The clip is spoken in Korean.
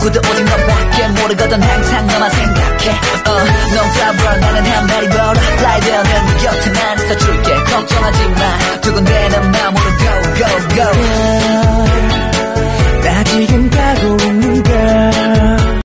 누구도 오직 너밖에 모르거든 항상 너만 생각해 No problem 나는 한 마리 걸어 Fly down 네 곁에만 있어줄게 걱정하지 마 두근대는 마음으로